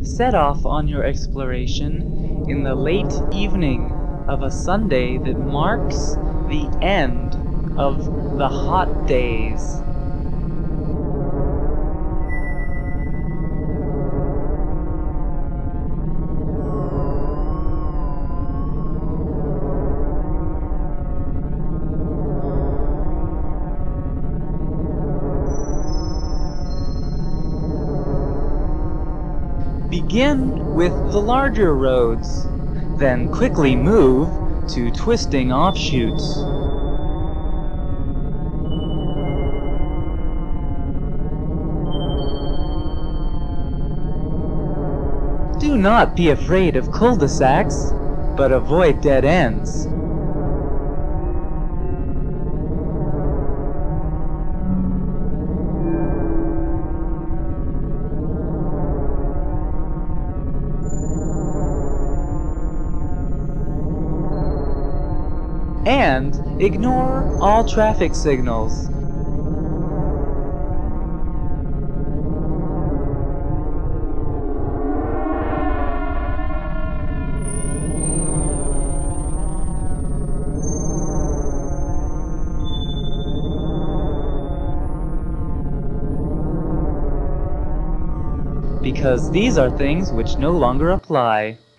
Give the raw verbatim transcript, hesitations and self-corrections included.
Set off on your exploration in the late evening of a Sunday that marks the end of the hot days. Begin with the larger roads, then quickly move to twisting offshoots. Do not be afraid of cul-de-sacs, but avoid dead ends. And ignore all traffic signals. Because these are things which no longer apply.